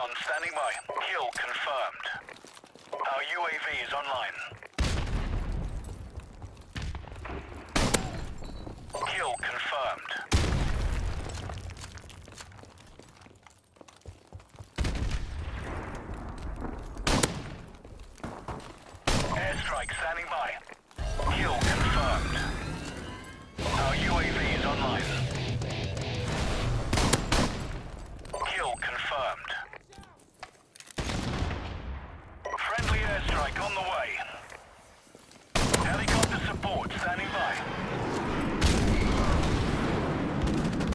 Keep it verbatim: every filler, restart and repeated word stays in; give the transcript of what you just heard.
Recon standing by. Kill confirmed. Our U A V is online. Kill confirmed.